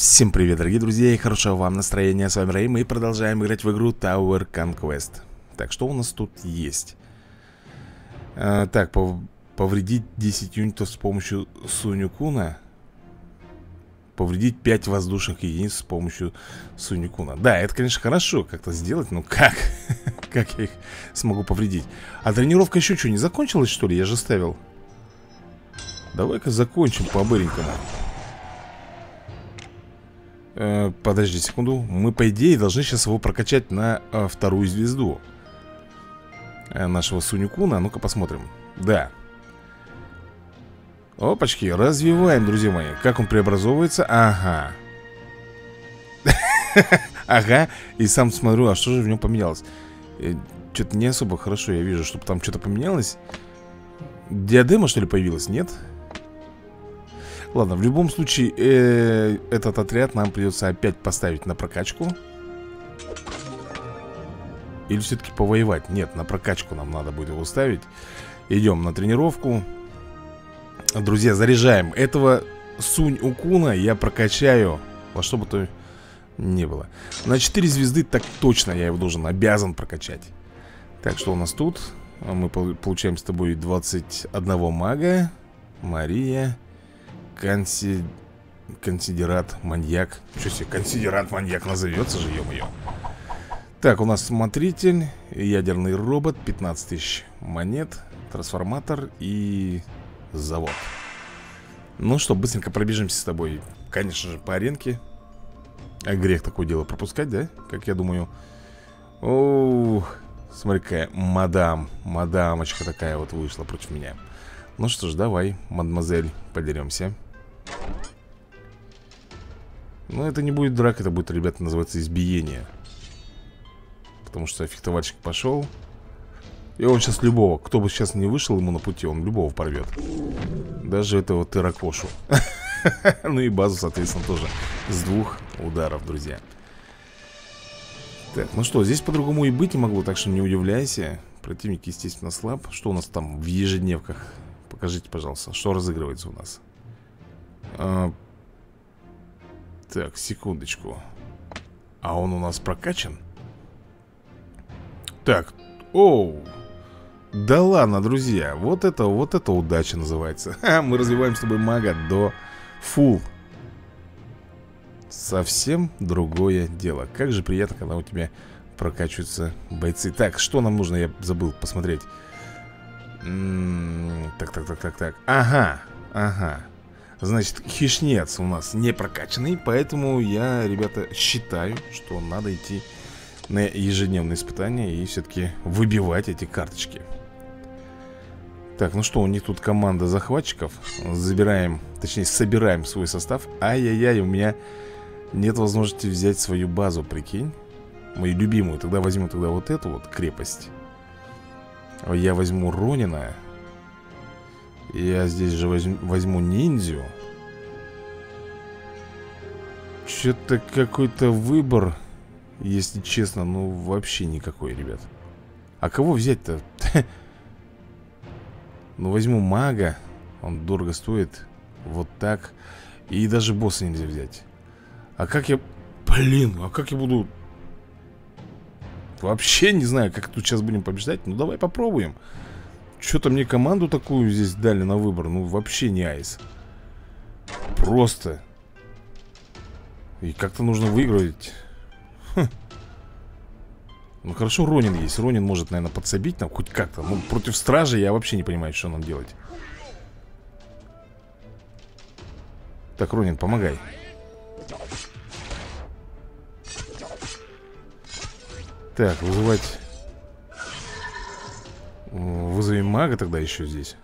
Всем привет, дорогие друзья, и хорошего вам настроения. С вами Рэй, мы продолжаем играть в игру Tower Conquest. Так, что у нас тут есть? Повредить 10 юнитов с помощью Суню-куна. Повредить 5 воздушных единиц с помощью Суню-куна. Да, это, конечно, хорошо как-то сделать, но как? Как я их смогу повредить? А тренировка еще что, не закончилась, что ли? Я же ставил. Давай-ка закончим по-быренькому. Подожди секунду. Мы, по идее, должны сейчас его прокачать на вторую звезду нашего Суню-куна. Ну-ка посмотрим. Да. Опачки, развиваем, друзья мои. Как он преобразовывается? Ага. Ага. И сам смотрю, а что же в нем поменялось? Что-то не особо хорошо я вижу, чтобы там что-то поменялось. Диадема, что ли, появилась? Нет? Ладно, в любом случае, этот отряд нам придется опять поставить на прокачку. Или все-таки повоевать? Нет, на прокачку нам надо будет его ставить. Идем на тренировку. Друзья, заряжаем. Этого Сунь-куна я прокачаю во что бы то ни было. На 4 звезды так точно я его обязан прокачать. Так, что у нас тут? Мы получаем с тобой 21 мага. Мария. Консидерат маньяк. Что себе, консидерат маньяк назовется же, ё-моё. Так, у нас смотритель, ядерный робот, 15 тысяч монет, трансформатор и завод. Ну что, быстренько пробежимся с тобой, конечно же, по аренке. А грех такое дело пропускать, да? Как я думаю. Оу, смотри, какая мадамочка такая вот вышла против меня. Ну что ж, давай, мадемуазель, подеремся. Но это не будет драка, это будет, ребята, называться избиение. Потому что фехтовальщик пошел. И он сейчас любого, кто бы сейчас не вышел ему на пути, он любого порвет. Даже этого терракошу. Ну и базу, соответственно, тоже с 2 ударов, друзья. Так, ну что, здесь по-другому и быть не могло, так что не удивляйся. Противник, естественно, слаб. Что у нас там в ежедневках? Покажите, пожалуйста, что разыгрывается у нас. Так, секундочку. А он у нас прокачан? Так, оу. Да ладно, друзья. Вот это удача называется. Мы развиваем с тобой мага до фулл. Совсем другое дело. Как же приятно, когда у тебя прокачиваются бойцы. Так, что нам нужно? Я забыл посмотреть. Так. Ага. Значит, хищнец у нас не прокачанный. Поэтому я, ребята, считаю, что надо идти на ежедневные испытания и все-таки выбивать эти карточки. Так, ну что, у них тут команда захватчиков. Забираем, точнее, собираем свой состав. Ай-яй-яй, у меня нет возможности взять свою базу, прикинь. Мою любимую. Тогда возьму вот эту вот крепость. Я возьму Ронина. Я здесь же возьму ниндзю. Что-то какой-то выбор, если честно, ну вообще никакой, ребят. А кого взять-то? Ну возьму мага. Он дорого стоит. Вот так. И даже босса нельзя взять. А как я... Блин, а как я буду... Вообще не знаю, как тут сейчас будем побеждать. Ну давай попробуем. Что-то мне команду такую здесь дали на выбор. Ну вообще не айс. Просто. И как-то нужно выиграть. Ну хорошо, Ронин есть. Ронин может, наверное, подсобить нам хоть как-то. Ну против стражи я вообще не понимаю, что нам делать. Так, Ронин, помогай. Так, вызывать. Вызовем мага тогда еще здесь.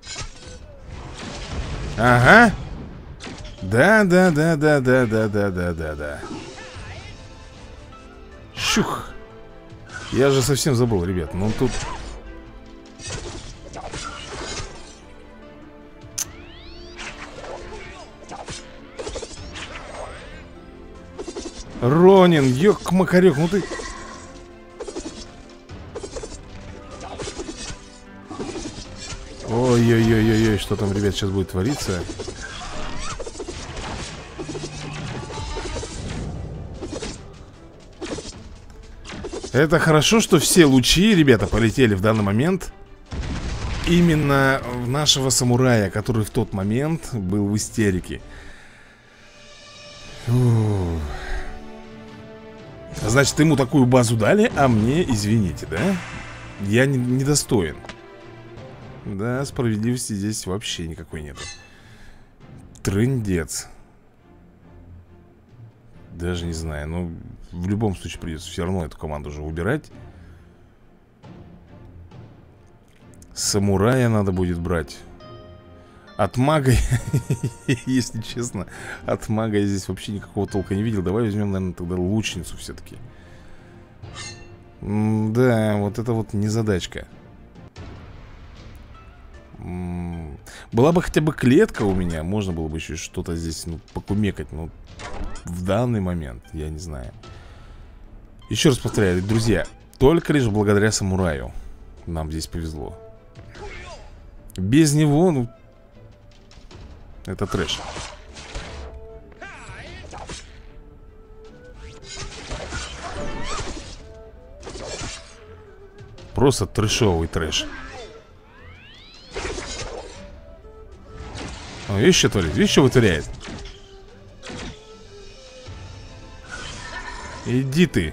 Ага. Да. Щух. Я же совсем забыл, ребят. Ну тут... Ронин, ёк-макарёк, ну ты... Ой-ой-ой-ой, что там, ребят, сейчас будет твориться. Это хорошо, что все лучи, ребята, полетели в данный момент именно в нашего самурая, который в тот момент был в истерике. Фу. Значит, ему такую базу дали, а мне, извините, да? Я недостоин. Да, справедливости здесь вообще никакой нету. Трындец. Даже не знаю, но в любом случае придется все равно эту команду уже убирать. Самурая надо будет брать. От мага, если честно, от мага я здесь вообще никакого толка не видел. Давай возьмем, наверное, тогда лучницу все-таки. Да, вот это вот незадачка. Была бы хотя бы клетка у меня, можно было бы еще что-то здесь, ну, покумекать. Но в данный момент, я не знаю. Еще раз повторяю, друзья, только лишь благодаря самураю нам здесь повезло. Без него, ну, это трэш. Просто трэшовый трэш. О, видишь, что творит? Видишь, что вытворяет? Иди ты.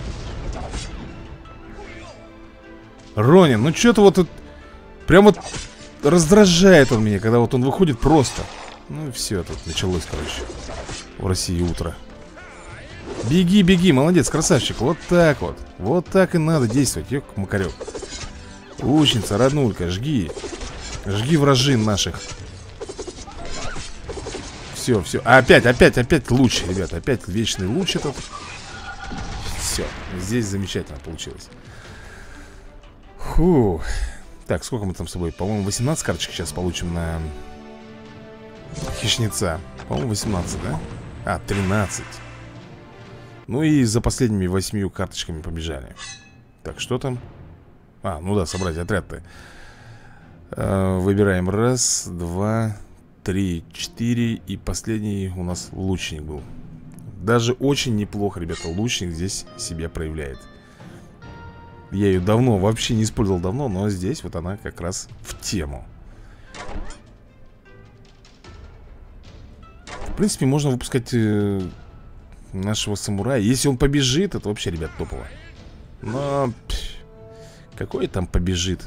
Ронин, ну что-то вот тут прям вот раздражает он меня, когда вот он выходит просто. Ну и все, тут началось, короче. В России утро. Беги, беги, молодец, красавчик. Вот так вот. Вот так и надо действовать, ёк-макарёк. Лучница, роднулька, жги. Жги вражин наших. Все, все. Опять луч, ребята. Опять вечный луч этот. Все, здесь замечательно получилось. Фу. Так, сколько мы там с собой? По-моему, 18 карточек сейчас получим на хищница. По-моему, 18, да? А, 13. Ну и за последними 8 карточками побежали. Так, что там? А, ну да, собрать отряд-то. Выбираем. Раз, два, 3, 4. И последний у нас лучник был. Даже очень неплохо, ребята, лучник здесь себя проявляет. Я ее давно, вообще не использовал давно, но здесь вот она как раз в тему. В принципе, можно выпускать нашего самурая. Если он побежит, это вообще, ребят, топово. Но какой там побежит?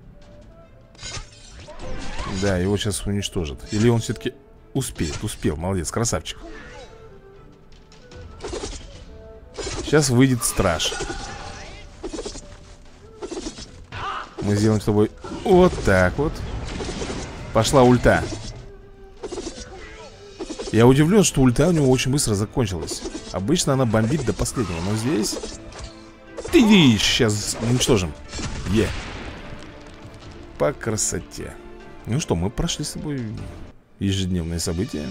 Да, его сейчас уничтожат. Или он все-таки успеет? Успел, молодец, красавчик. Сейчас выйдет страж. Мы сделаем с тобой вот так вот. Пошла ульта. Я удивлен, что ульта у него очень быстро закончилась. Обычно она бомбит до последнего, но здесь... Ты сейчас уничтожим. По красоте. Ну что, мы прошли с тобой ежедневные события.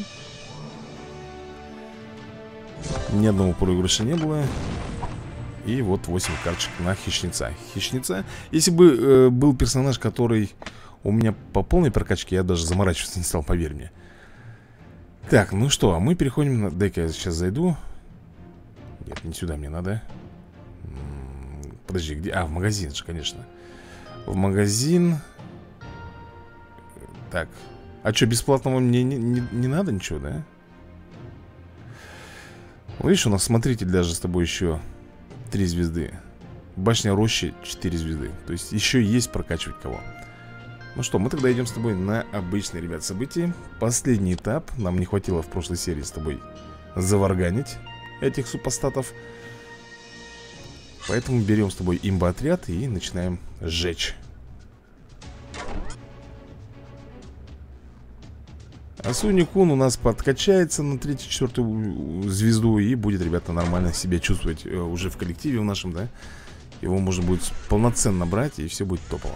Ни одного проигрыша не было. И вот 8 карточек на хищница. Хищница. Если бы был персонаж, который у меня по полной прокачке, я даже заморачиваться не стал, поверь мне. Так, ну что, мы переходим на... Дай-ка я сейчас зайду. Нет, не сюда мне надо. Подожди, где? А, в магазин же, конечно. В магазин. Так. А что, бесплатного мне не надо ничего, да? Видишь, у нас смотритель даже с тобой еще 3 звезды. Башня рощи 4 звезды. То есть еще есть прокачивать кого. Ну что, мы тогда идем с тобой на обычные, ребят, события. Последний этап. Нам не хватило в прошлой серии с тобой заварганить этих супостатов. Поэтому берем с тобой имба-отряд и начинаем сжечь. А Суни-кун у нас подкачается на 3-4 звезду и будет, ребята, нормально себя чувствовать уже в коллективе в нашем, да? Его можно будет полноценно брать, и все будет топово.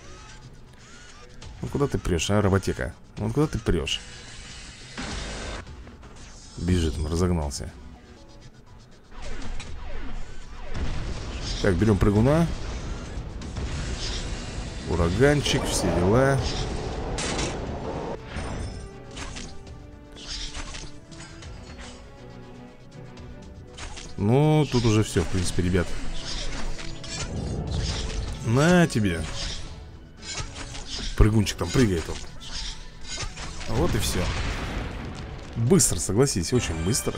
Ну куда ты прешь, а, роботека? Ну куда ты прешь? Бежит он, разогнался. Так, берем прыгуна. Ураганчик, все дела. Ну, тут уже все, в принципе, ребят. На тебе. Прыгунчик там прыгает он. Вот и все. Быстро, согласись, очень быстро.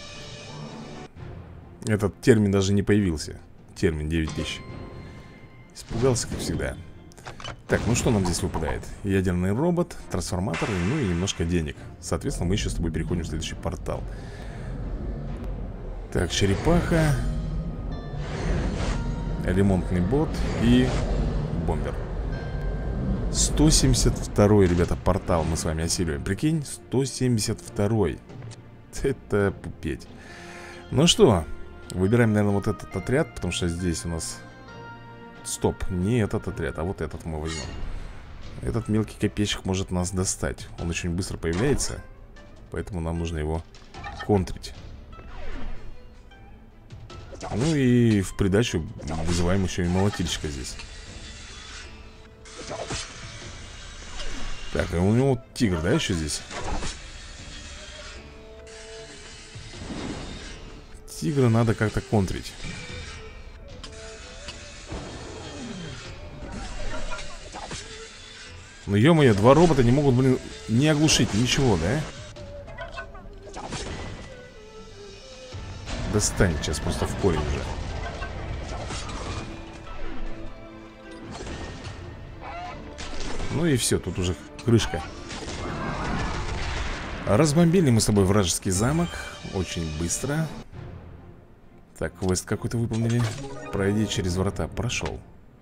Этот термин даже не появился. Термин 9000. Испугался, как всегда. Так, ну что нам здесь выпадает? Ядерный робот, трансформатор, ну и немножко денег. Соответственно, мы еще с тобой переходим в следующий портал. Так, черепаха, ремонтный бот и бомбер. 172-й, ребята, портал мы с вами осиливаем. Прикинь, 172-й. Это пупеть. Ну что, выбираем, наверное, вот этот отряд, потому что здесь у нас... Стоп, не этот отряд, а вот этот мы возьмем. Этот мелкий копейщик может нас достать. Он очень быстро появляется, поэтому нам нужно его контрить. Ну и в придачу вызываем еще и молотильщика здесь. Так, а у него тигр, да, еще здесь? Тигра надо как-то контрить. Ну, ё-моё, два робота не могут, блин, не оглушить, ничего, да? Достанет сейчас просто в корень уже. Ну и все, тут уже крышка. Разбомбили мы с тобой вражеский замок. Очень быстро. Так, квест какой-то выполнили. Пройди через врата. Прошел.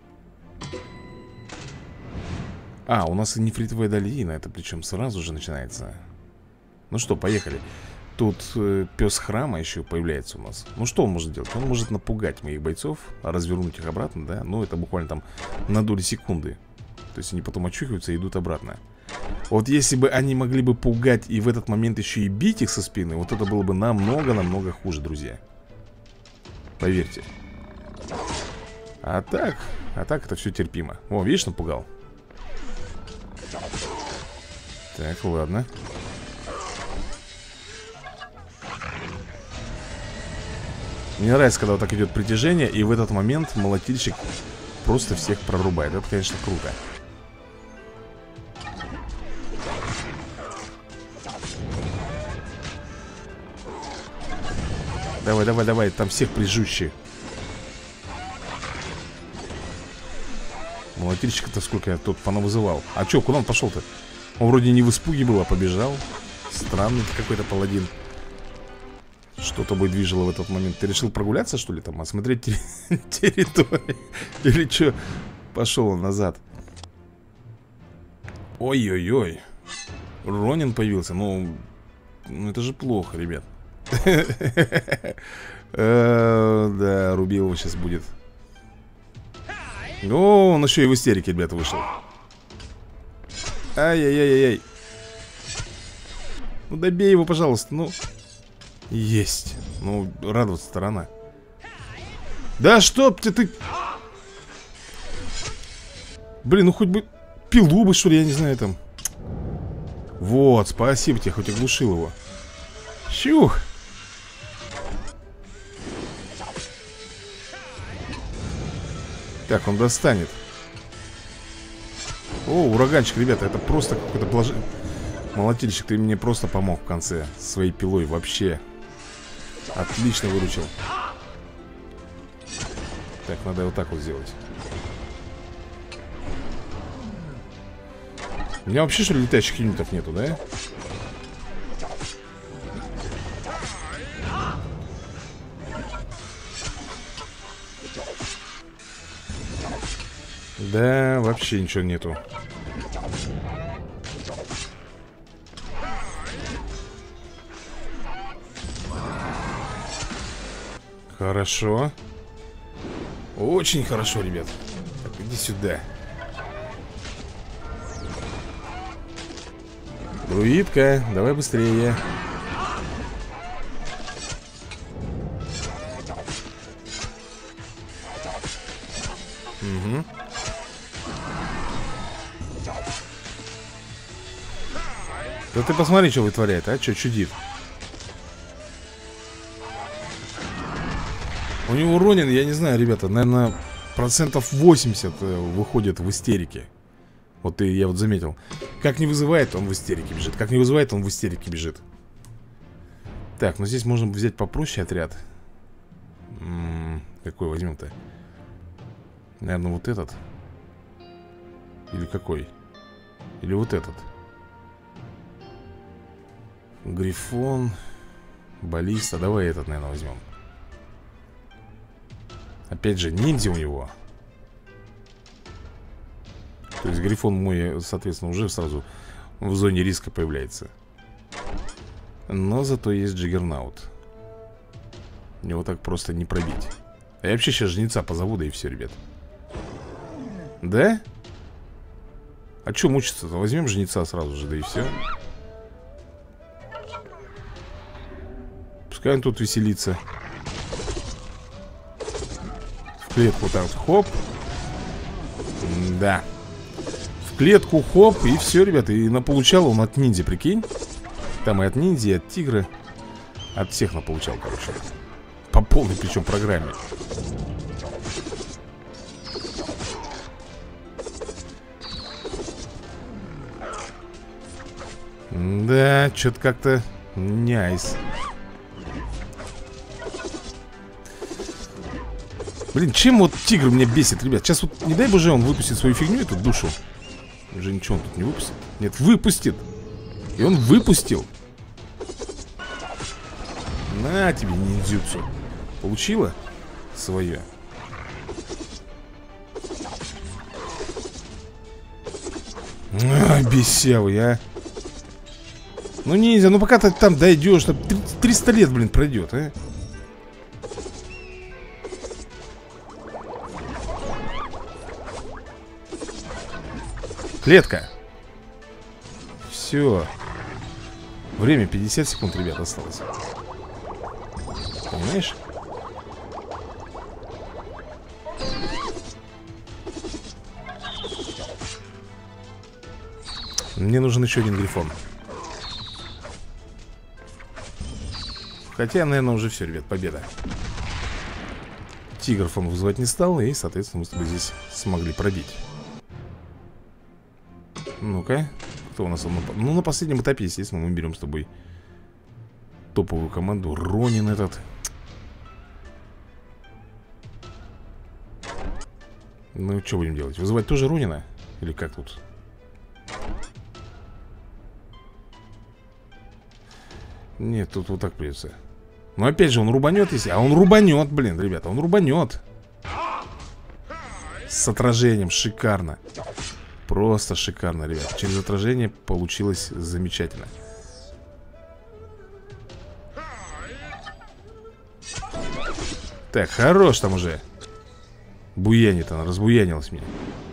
А, у нас и нефритовая долина. Это причем сразу же начинается. Ну что, поехали. Тут пес храма еще появляется у нас. Ну что он может делать? Он может напугать моих бойцов, развернуть их обратно, да? Ну это буквально там на доли секунды. То есть они потом очухиваются и идут обратно. Вот если бы они могли бы пугать и в этот момент еще и бить их со спины, вот это было бы намного-намного хуже, друзья. Поверьте. А так это все терпимо. О, видишь, напугал. Так, ладно. Мне нравится, когда вот так идет притяжение, и в этот момент молотильщик просто всех прорубает. Это, конечно, круто. Давай, давай, давай, там всех прижущие. Молотильщика-то сколько я тут понавызывал. А чё, куда он пошел-то? Он вроде не в испуге был, а побежал. Странный какой-то паладин. Что тобой движило в этот момент? Ты решил прогуляться, что ли, там? Осмотреть территорию? Или что? Пошел он назад. Ой-ой-ой. Ронин появился. Ну, это же плохо, ребят. Да, рубил его сейчас будет. О, он еще и в истерике, ребята, вышел. Ай-яй-яй-яй. Ну, добей его, пожалуйста, ну. Есть. Ну, радоваться сторона. Да чтоб ты... Блин, ну хоть бы пилу бы, что ли, я не знаю, там. Вот, спасибо тебе, хоть оглушил его. Щух. Так, он достанет. О, ураганчик, ребята, это просто какой-то блажен... Молотильщик, ты мне просто помог в конце своей пилой, вообще. Отлично выручил. Так, надо вот так вот сделать. У меня вообще, что ли, летающих юнитов нету, да? Да, вообще ничего нету. Хорошо. Очень хорошо, ребят. Так, иди сюда. Друидка, давай быстрее. Угу. Да ты посмотри, что вытворяет, а? Что чудит? У него Ронин, я не знаю, ребята, наверное, процентов 80 выходит в истерике. Вот и я вот заметил. Как не вызывает, он в истерике бежит. Как не вызывает, он в истерике бежит. Так, ну здесь можно взять попроще отряд. Какой возьмем-то? Наверное, вот этот. Или какой? Или вот этот. Грифон. Баллиста. Давай этот, наверное, возьмем. Опять же, ниндзя у него. То есть Грифон мой, соответственно, уже сразу в зоне риска появляется. Но зато есть Джиггернаут. Его так просто не пробить. А я вообще сейчас жнеца позову, да и все, ребят. Да? А что мучиться-то? Возьмем жнеца сразу же, да и все. Пускай он тут веселится. В клетку вот так вот, хоп. Да. В клетку, хоп, и все, ребята. И наполучал он от ниндзя, прикинь. Там и от ниндзя, и от тигра. От всех наполучал, короче. По полной причем программе. Да, что-то как-то няйс. Блин, чем вот тигр меня бесит, ребят? Сейчас вот, не дай боже, он выпустит свою фигню, эту душу. Уже ничего он тут не выпустит. Нет, выпустит. И он выпустил. На тебе, ниндзюцу. Получила свое. Бесявый, а. Ну ниндзя, ну пока ты там дойдешь, 300 лет, блин, пройдет, а. Клетка. Все. Время 50 секунд, ребят, осталось. Понимаешь? Мне нужен еще один грифон. Хотя, наверное, уже все, ребят, победа. Тигров он вызывать не стал. И, соответственно, мы с тобой здесь смогли пробить. Ну-ка. Кто у нас? Ну, на последнем этапе, естественно, мы берем с тобой топовую команду. Ронин этот. Ну, что будем делать? Вызывать тоже Ронина? Или как тут? Нет, тут вот так придется. Но опять же, он рубанет, если... А он рубанет, блин, ребята, он рубанет. С отражением, шикарно. Просто шикарно, ребят. Через отражение получилось замечательно. Так, хорош там уже. Буянит она, разбуянилась мне.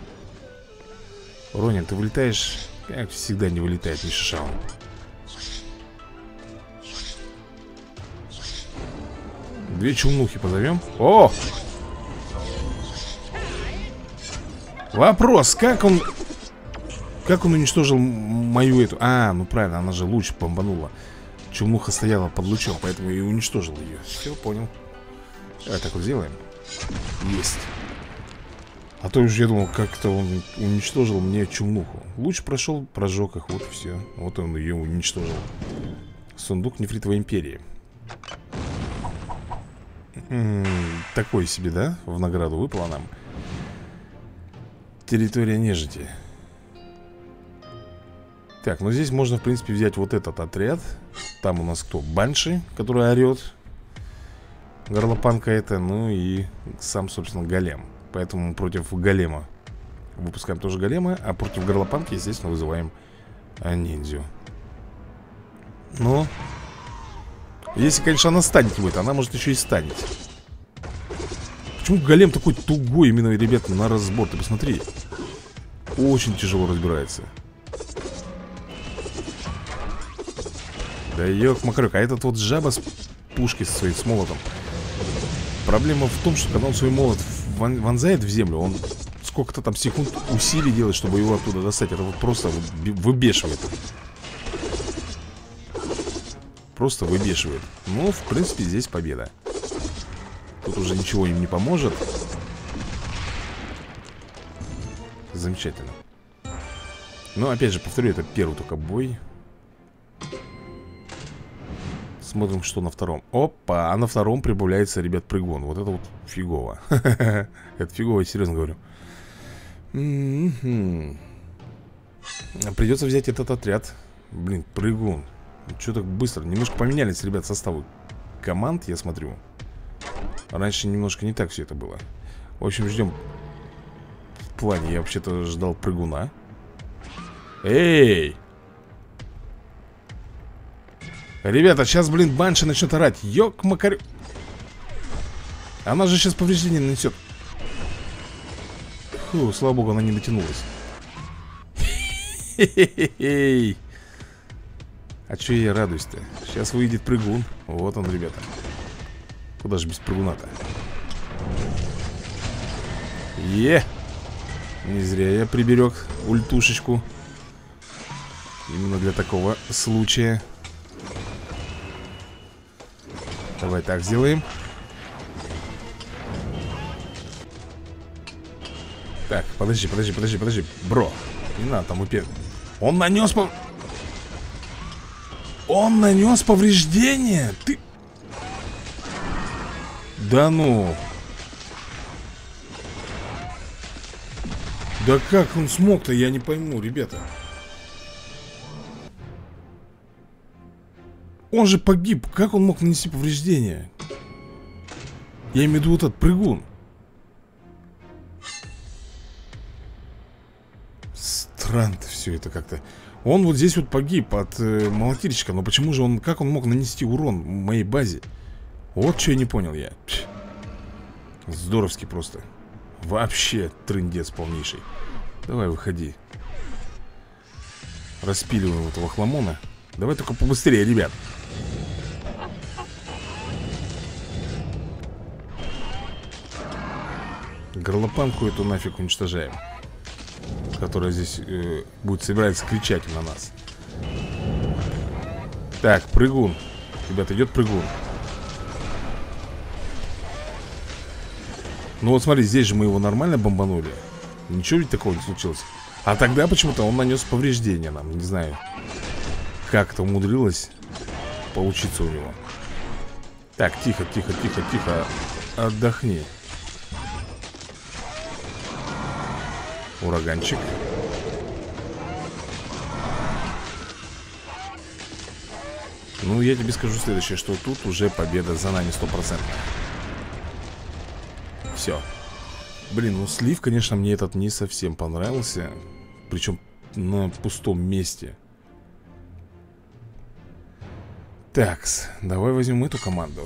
Ронин, ты вылетаешь? Как всегда не вылетает ни шишау. Две чумнухи позовем. О! Вопрос, как он уничтожил мою эту... А, ну правильно, она же луч бомбанула. Чумнуха стояла под лучом, поэтому и уничтожил ее. Все, понял. Давай так вот сделаем. Есть. А то уж я думал, как-то он уничтожил мне чумнуху. Луч прошел, прожег их, вот и все. Вот он ее уничтожил. Сундук нефритовой империи. Такой себе, да? В награду выпало нам. Территория нежити. Так, ну здесь можно, в принципе, взять вот этот отряд. Там у нас кто? Банши, который орет. Горлопанка это. Ну и сам, собственно, голем. Поэтому против голема выпускаем тоже голема. А против горлопанки, естественно, вызываем ниндзю. Но если, конечно, она станет будет, она может еще и станет. Почему голем такой тугой именно, ребята, на разбор? Ты посмотри. Очень тяжело разбирается. Да ёк-макарёк. А этот вот жаба с пушки со своим молотом. Проблема в том, что когда он свой молот вонзает в землю, он сколько-то там секунд усилий делает, чтобы его оттуда достать. Это вот просто выбешивает. Просто выбешивает. Ну, в принципе, здесь победа. Тут уже ничего им не поможет. Замечательно. Но опять же, повторю, это первый только бой. Смотрим, что на втором. Опа, а на втором прибавляется, ребят, прыгун. Вот это вот фигово. Это фигово, я серьезно говорю. Придется взять этот отряд. Блин, прыгун. Что так быстро? Немножко поменялись, ребят, составы команд, я смотрю. Раньше немножко не так все это было. В общем, ждем. В плане, я вообще-то ждал прыгуна. Эй! Ребята, сейчас, блин, банши начнет орать. Ёк-макарю. Она же сейчас повреждение нанесет. Фу, слава богу, она не дотянулась. Хе-хе-хе. А чё я радуюсь-то? Сейчас выйдет прыгун. Вот он, ребята. Куда же без прыгуна-то? Не зря я приберег ультушечку. Именно для такого случая. Давай так сделаем. Так, подожди. Бро, не надо там упер. Он нанес повреждение. Ты... Да ну. Да как он смог-то, я не пойму, ребята. Он же погиб, как он мог нанести повреждения? Я имею в виду вот этот прыгун. Странно все это как-то. Он вот здесь вот погиб от молотильщика. Но почему же он, как он мог нанести урон моей базе? Вот что я не понял я. Здоровски просто. Вообще трындец полнейший. Давай, выходи. Распиливаем этого хламона. Давай только побыстрее, ребят. Горлопанку эту нафиг уничтожаем. Которая здесь будет собираться кричать на нас. Так, прыгун. Ребята, идет прыгун. Ну вот смотри, здесь же мы его нормально бомбанули. Ничего ведь такого не случилось. А тогда почему-то он нанес повреждения нам. Не знаю, как это умудрилось получиться у него. Так, тихо. Отдохни. Ураганчик. Ну, я тебе скажу следующее, что тут уже победа за нами 100%. Все. Блин, ну слив, конечно, мне этот не совсем понравился. Причем на пустом месте. Такс, давай возьмем эту команду.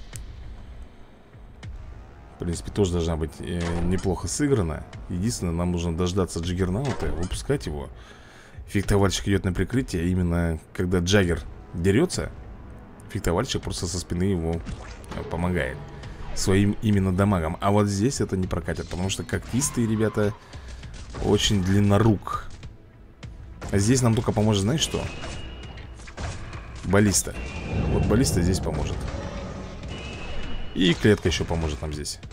В принципе, тоже должна быть неплохо сыграна. Единственное, нам нужно дождаться Джаггернаута, выпускать его. Фехтовальщик идет на прикрытие. Именно когда Джаггер дерется, фехтовальщик просто со спины его помогает своим именно дамагом. А вот здесь это не прокатит, потому что когтистые ребята очень длиннорук. А здесь нам только поможет, знаешь что? Баллиста. Вот баллиста здесь поможет. И клетка еще поможет нам здесь.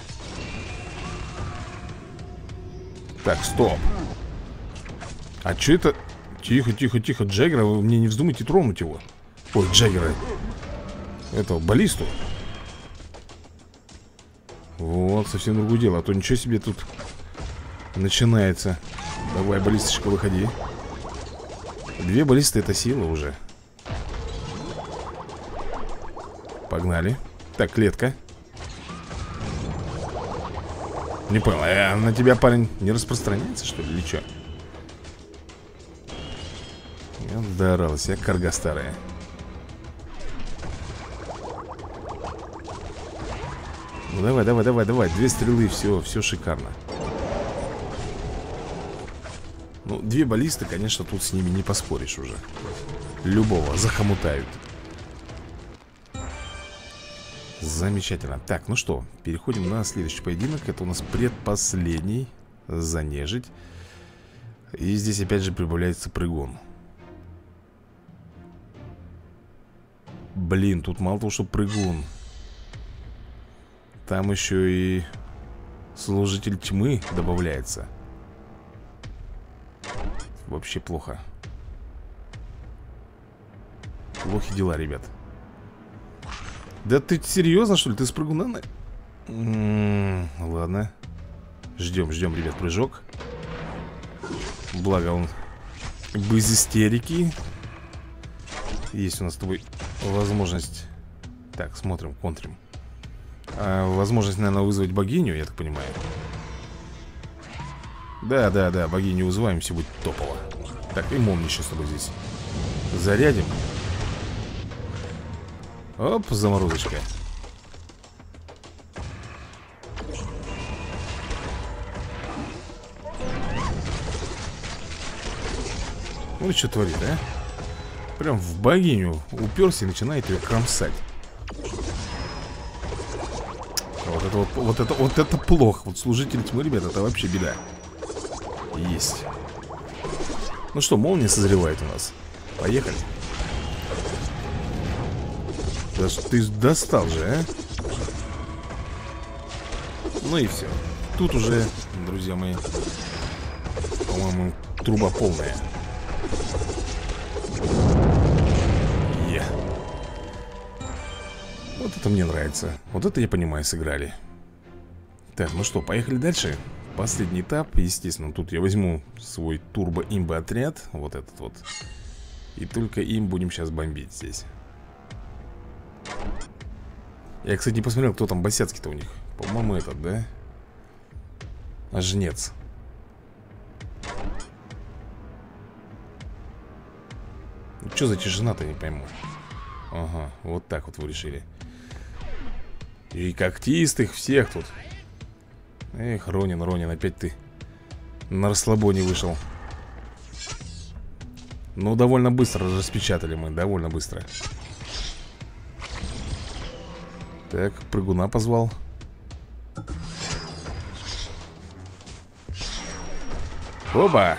Так, стоп. А что это? Тихо, Джаггера, вы мне не вздумайте тронуть его. Ой, Джаггера. Этого, баллисту. Вот, совсем другое дело. А то ничего себе тут начинается. Давай, баллисточка, выходи. 2 баллисты — это сила уже. Погнали. Так, клетка. Не понял, а на тебя, парень, не распространяется, что ли, или что? Я дооралась, я карга старая. Ну давай, 2 стрелы, все шикарно. Ну, 2 баллисты, конечно, тут с ними не поспоришь уже. Любого захомутают. Замечательно. Так, ну что, переходим на следующий поединок. Это у нас предпоследний за нежить. И здесь опять же прибавляется прыгун. Блин, тут мало того, что прыгун, там еще и служитель тьмы добавляется. Вообще плохо. Плохи дела, ребят. Да ты серьезно, что ли? Ты с прыгуна? Ладно. Ждем, ребят, прыжок. Благо он без истерики. Есть у нас с тобой возможность. Так, смотрим, контрим. Возможность, наверное, вызвать богиню, я так понимаю. Да, богиню вызываем, все будет топово. Так, и молнию еще с тобой здесь зарядим. Оп, заморозочка. Ну что творит, а? Прям в богиню уперся и начинает ее кромсать. Вот это плохо. Вот служитель тьмы, ребят, это вообще беда. Есть. Ну что, молния созревает у нас. Поехали. Да что ты достал же, а? Ну и все. Тут уже, друзья мои, по-моему, труба полная. Вот это мне нравится. Вот это я понимаю, сыграли. Так, ну что, поехали дальше. Последний этап. Естественно, тут я возьму свой турбо-имбо-отряд. Вот этот вот. И только им будем сейчас бомбить здесь. Я, кстати, не посмотрел, кто там босяцкий-то у них. По-моему, этот, да? Жнец. Ну, что за тишина-то, не пойму. Ага, вот так вот вы решили. И когтистых всех тут. Эх, Ронин, опять ты на расслабоне вышел. Ну, довольно быстро распечатали мы, довольно быстро. Так, прыгуна позвал. Опа!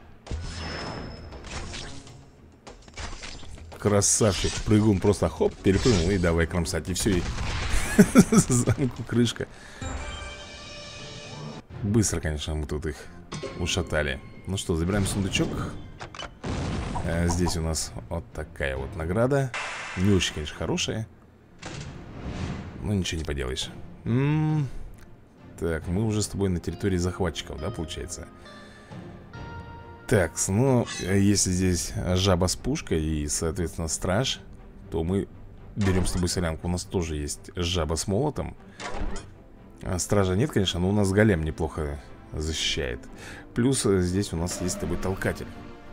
Красавчик, прыгун просто хоп, перепрыгнул и давай кромсать. И все, и замку крышка. Быстро, конечно, мы тут их ушатали. Ну что, забираем сундучок. Здесь у нас вот такая вот награда. Не очень, конечно, хорошая. Но ничего не поделаешь. Так, мы уже с тобой на территории захватчиков, да, получается? Так, ну, если здесь жаба с пушкой и, соответственно, страж, то мы берем с тобой солянку. У нас тоже есть жаба с молотом. Стража нет, конечно, но у нас голем неплохо защищает. Плюс здесь у нас есть с тобой толкатель.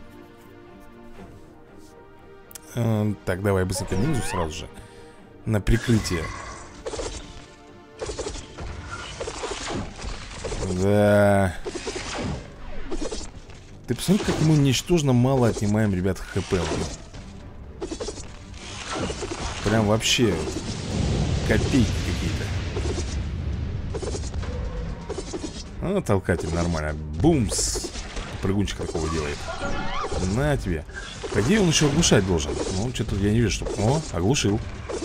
Так, давай быстренько ниндзю сразу же на прикрытие. Да. Ты посмотри, как мы ничтожно мало отнимаем, ребят, хп. Прям вообще копейки какие-то. Толкатель нормально. Бумс. Прыгунчика такого делает. На тебе. По идее он еще оглушать должен. Ну, что-то я не вижу, что... О, оглушил.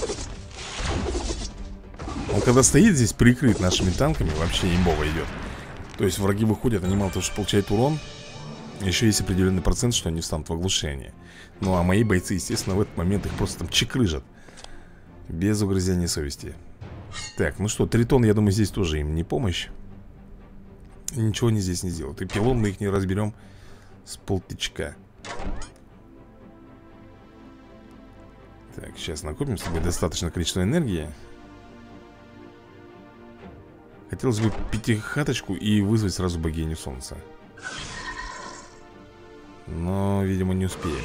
Он когда стоит здесь прикрыт нашими танками, вообще имбово идет. То есть враги выходят, они мало того, что получают урон, еще есть определенный процент, что они встанут в оглушение. Ну а мои бойцы, естественно, в этот момент их просто там чекрыжат. Без угрызения совести. Так, ну что, Тритон, я думаю, здесь тоже им не помощь. Ничего они здесь не сделают. И пилон мы их не разберем с полтычка. Так, сейчас накопим с тобой достаточное количество энергии. Хотелось бы пятихаточку и вызвать сразу богиню солнца. Но, видимо, не успеем.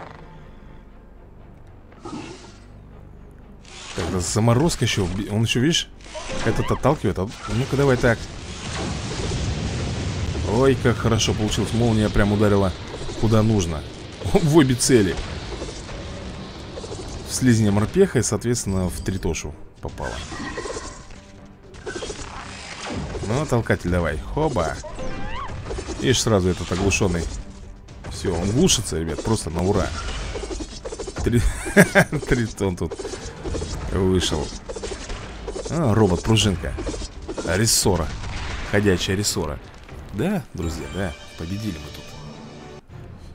Так, да заморозка еще. Он еще, видишь, этот отталкивает. Ну-ка, давай так. Ой, как хорошо получилось. Молния прям ударила куда нужно. В обе цели. В слизня морпеха и, соответственно, в тритошу попала. Ну, толкатель давай. Хоба. Видишь, сразу этот оглушенный. Все, он глушится, ребят, просто на ура. Тритон тут вышел. Робот-пружинка. Рессора. Ходячая рессора. Да, друзья, да, победили мы тут.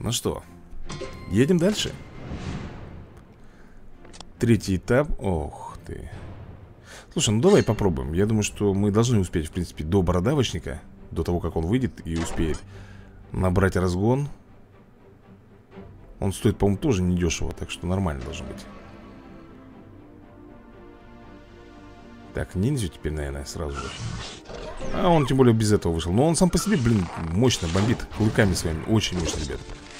Ну что, едем дальше. Третий этап. Ох ты. Слушай, ну давай попробуем. Я думаю, что мы должны успеть, в принципе, до бородавочника. До того, как он выйдет и успеет набрать разгон. Он стоит, по-моему, тоже недешево. Так что нормально должно быть. Так, ниндзю теперь, наверное, сразу же. А он тем более без этого вышел. Но он сам по себе, блин, мощно бомбит. Клыками своими. Очень мощно, ребят.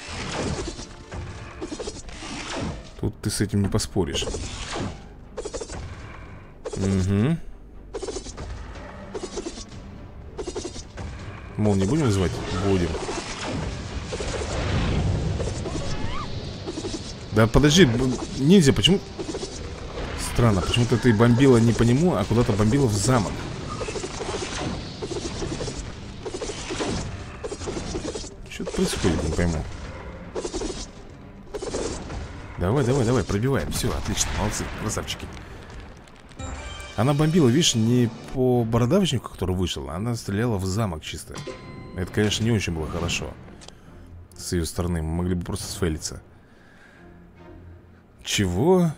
Тут ты с этим не поспоришь. Угу. Мол, не будем вызывать? Будем. Да подожди, ниндзя, почему... Странно, почему-то ты бомбила не по нему, а куда-то бомбила в замок. Что-то происходит, не пойму. Давай, давай, давай, пробиваем. Все, отлично, молодцы, красавчики. Она бомбила, видишь, не по бородавочнику, который вышел, а она стреляла в замок чисто. Это, конечно, не очень было хорошо. С ее стороны, мы могли бы просто сфейлиться. Чего?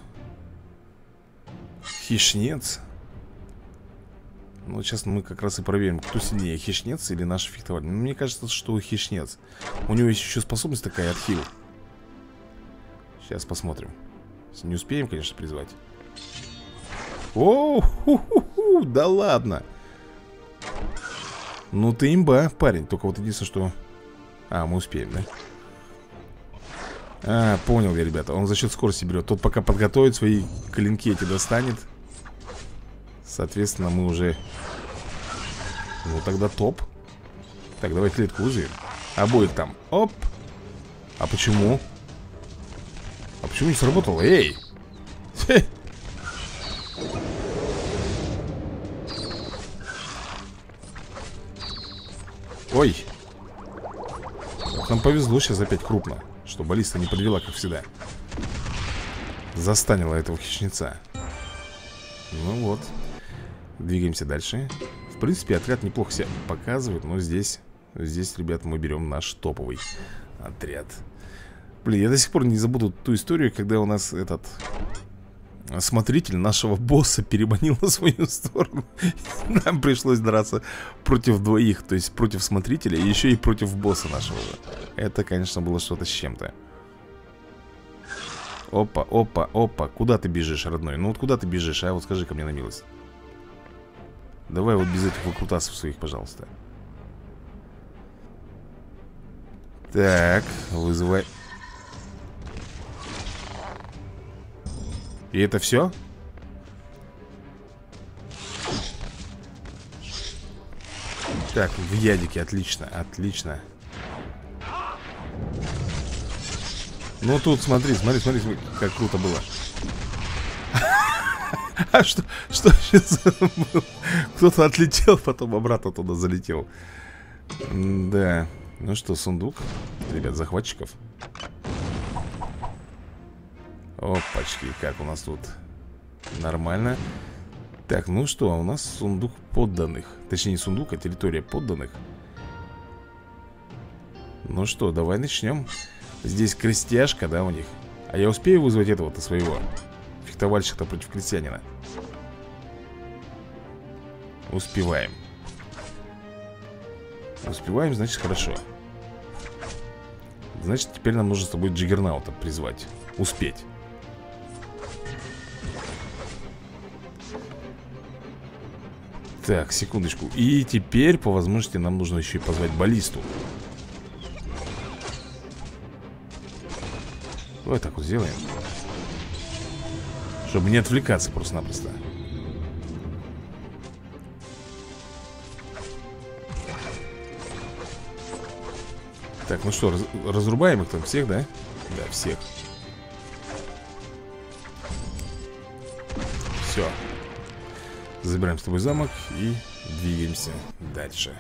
Хищнец? Ну, сейчас мы как раз и проверим, кто сильнее, хищнец или наш фехтовальный. Мне кажется, что хищнец. У него есть еще способность такая, отхил. Сейчас посмотрим. Не успеем, конечно, призвать. О, да ладно. Ну ты имба, парень. Только вот единственное, что... А, мы успеем, да? А, понял я, ребята. Он за счет скорости берет. Тот пока подготовит, свои клинки эти достанет. Соответственно, мы уже... Ну тогда топ. Так, давай клетку вызовем. Обоих там. Оп. А почему? А почему не сработало? Эй! Хе! Ой. Нам повезло сейчас опять крупно, что баллиста не подвела, как всегда. Застанила этого хищнеца. Ну вот. Двигаемся дальше. В принципе, отряд неплохо себя показывает, но здесь, ребята, мы берем наш топовый отряд. Блин, я до сих пор не забуду ту историю, когда у нас этот смотритель нашего босса переманил на свою сторону. Нам пришлось драться против двоих. То есть против смотрителя и еще и против босса нашего. Это, конечно, было что-то с чем-то. Опа, опа, опа. Куда ты бежишь, родной? Ну вот куда ты бежишь, а? Вот скажи-ка мне на милость. Давай вот без этих выкрутасов своих, пожалуйста. Так, вызывай. И это все? Так, в ядике, отлично, отлично. Ну тут смотри, смотри, смотри, как круто было. А что сейчас было? Кто-то отлетел, потом обратно туда залетел. Да. Ну что, сундук, ребят, захватчиков. Опачки, как у нас тут? Нормально. Так, ну что, у нас сундук подданных. Точнее, не сундук, а территория подданных. Ну что, давай начнем. Здесь крестьяшка, да, у них. А я успею вызвать этого-то своего фехтовальщика против крестьянина? Успеваем. Успеваем, значит, хорошо. Значит, теперь нам нужно с тобой Джиггернаута призвать. Успеть. Так, секундочку. И теперь, по возможности, нам нужно еще и позвать баллисту. Давай так вот сделаем. Чтобы не отвлекаться просто-напросто. Так, ну что, разрубаем их там всех, да? Да, всех. Все. Забираем с тобой замок и двигаемся дальше.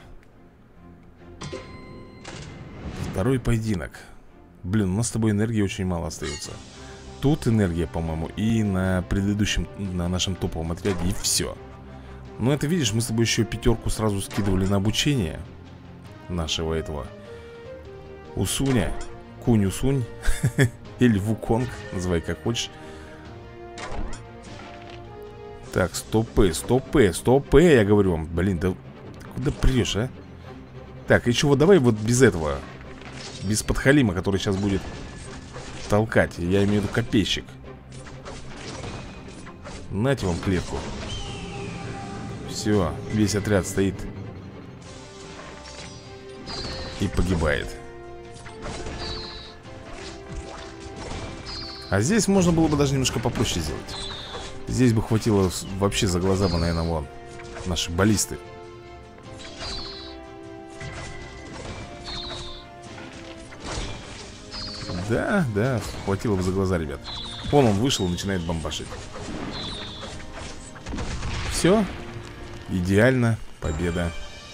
Второй поединок. Блин, у нас с тобой энергии очень мало остается. Тут энергия, по-моему, и на предыдущем, на нашем топовом отряде, и все. Но это, видишь, мы с тобой еще пятерку сразу скидывали на обучение нашего этого Усуня, Кунь-Усунь. Или Вуконг, называй как хочешь. Так, стопы, стопы, стопы, я говорю вам. Блин, да куда прешь, а? Так, еще вот давай вот без этого. Без подхалима, который сейчас будет толкать. Я имею в виду копейщик. Нате вам клетку. Все, весь отряд стоит и погибает. А здесь можно было бы даже немножко попроще сделать. Здесь бы хватило вообще за глаза бы, наверное, вон наши баллисты. Да, да, хватило бы за глаза, ребят. Вон он вышел и начинает бомбашить. Все. Идеально. Победа.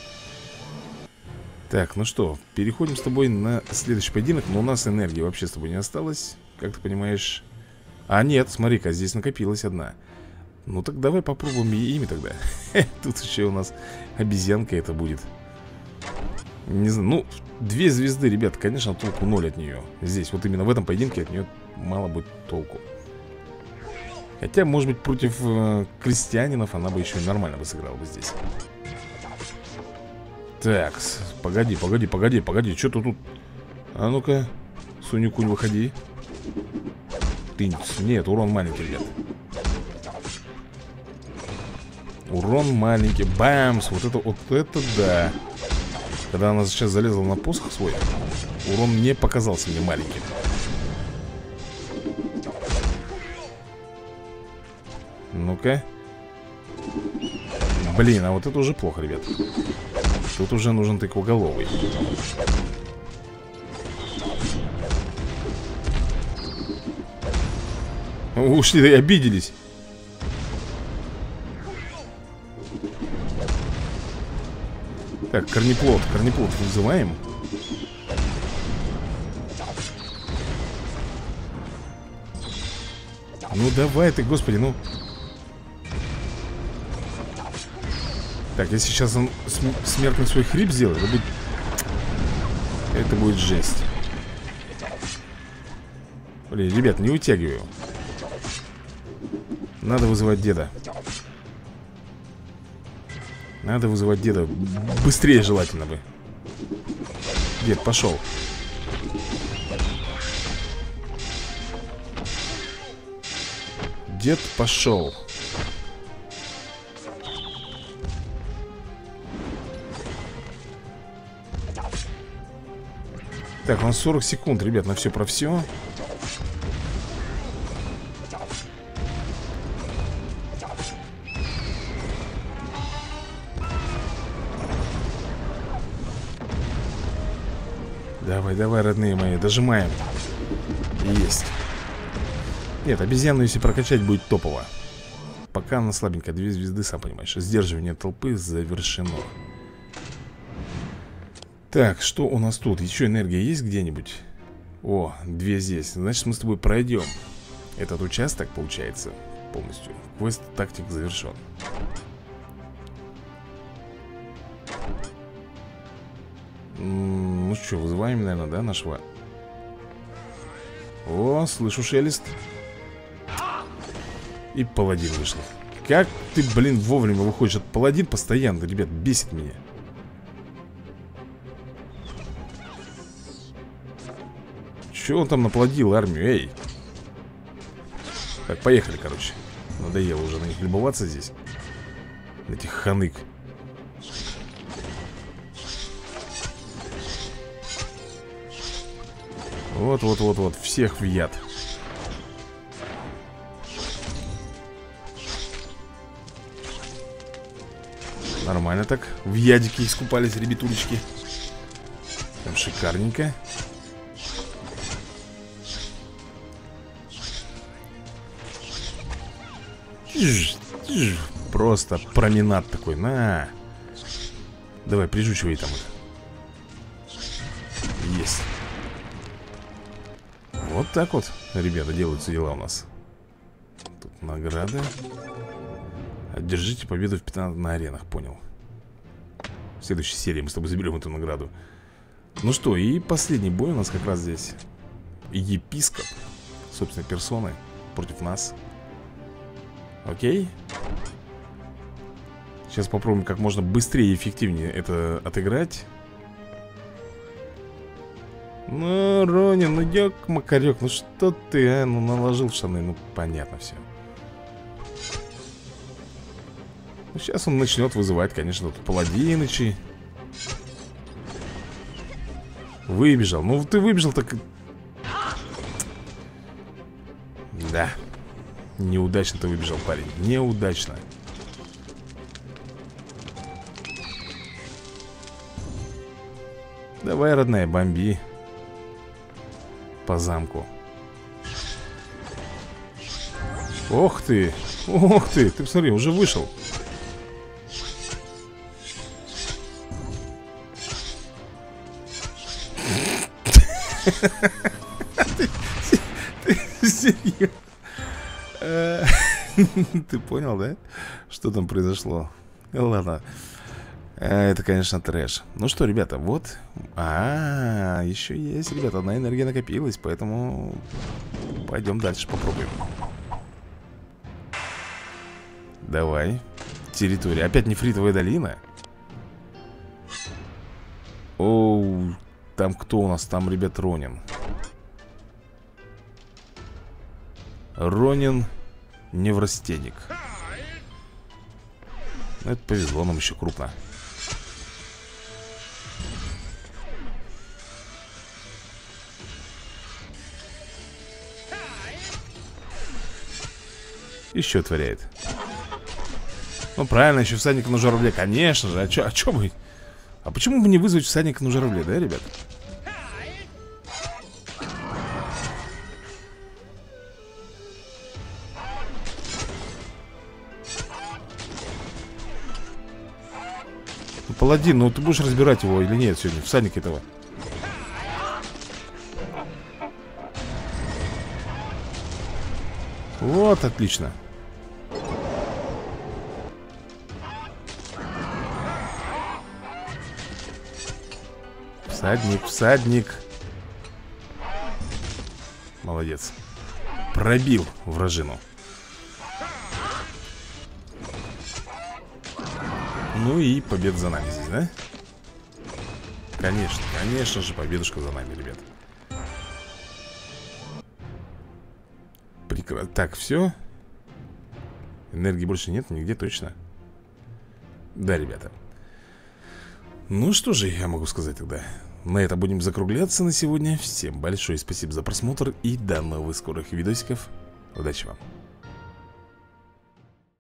Так, ну что, переходим с тобой на следующий поединок. Но у нас энергии вообще с тобой не осталось, как ты понимаешь. А нет, смотри-ка, здесь накопилась одна. Ну так давай попробуем ими тогда. Тут еще у нас обезьянка это будет. Не знаю, ну, 2 звезды, ребят, конечно, толку 0 от нее. Здесь, вот именно в этом поединке от нее мало будет толку. Хотя, может быть, против крестьянинов она бы еще и нормально бы сыграла бы здесь. Так, погоди, погоди, погоди, погоди, что тут? А ну-ка, Суню-кунь, выходи. Нет, урон маленький, ребят. Урон маленький, бамс, вот это да. Когда она сейчас залезла на посох свой, урон не показался мне маленьким. Ну-ка. Блин, а вот это уже плохо, ребят. Тут уже нужен тыквоголовый. Ушли, обиделись. Так, корнеплод вызываем. Ну давай ты, господи, ну. Так, если сейчас он смертный свой хрип сделает, это будет жесть. Блин, ребят, не вытягиваю. Надо вызывать деда. Надо вызывать деда. Быстрее желательно бы. Дед, пошел. Дед пошел. Так, у нас 40 секунд, ребят, на все про все. Давай, давай, родные мои, дожимаем. Есть. Нет, обезьяну, если прокачать, будет топово. Пока она слабенькая, 2 звезды, сам понимаешь. Сдерживание толпы завершено. Так, что у нас тут? Еще энергия есть где-нибудь? О, 2 здесь. Значит, мы с тобой пройдем этот участок, получается, полностью. Квест тактик завершен. Ну что, вызываем, наверное, да, нашего? О, слышу шелест. И паладин вышел. Как ты, блин, вовремя выходишь от паладин постоянно, ребят, бесит меня. Че он там наплодил армию, эй? Так, поехали, короче. Надоело уже на них любоваться здесь. На этих ханык. Вот, всех в яд. Нормально так. В ядике искупались ребятулечки. Там шикарненько. Просто променад такой. На. Давай, прижучивай там их. Есть. Вот так вот, ребята, делаются дела у нас. Тут награды. Одержите победу в 15 на аренах, понял. В следующей серии мы с тобой заберем эту награду. Ну что, и последний бой у нас как раз здесь. епископ собственной персоны против нас. Окей. Сейчас попробуем как можно быстрее и эффективнее это отыграть. Ну, Ронин, ну ёк-макарёк, ну что ты, а? Ну наложил штаны, ну понятно все. Ну, сейчас он начнет вызывать, конечно, тут паладинычи. Выбежал, ну ты выбежал так... Да. Неудачно ты выбежал, парень, неудачно. Давай, родная, бомби по замку. Ох ты, ты посмотри, уже вышел. Ты серьезно? Ты понял, да? Что там произошло? Ладно. Это, конечно, трэш. Ну что, ребята, вот. Еще есть, ребята, одна энергия накопилась. Поэтому пойдем дальше, попробуем. Давай. Территория. Опять нефритовая долина. Оу. Там кто у нас? Там, ребят, Ронин. Ронин неврастенник. Ну, это повезло нам еще крупно. Еще творяет. Ну правильно, еще всадника на журавле. Конечно же, а чё бы? А почему бы не вызвать всадника на журавле, да, ребят? Ну, паладин, ну ты будешь разбирать его или нет сегодня? Всадника этого. Вот, отлично. Всадник, всадник. Молодец. Пробил вражину. Ну и победа за нами здесь, да? Конечно, конечно же, победушка за нами, ребят. Прекрасно. Так, все. Энергии больше нет, нигде точно. Да, ребята. Ну что же я могу сказать тогда? На этом будем закругляться на сегодня. Всем большое спасибо за просмотр и до новых скорых видосиков. Удачи вам!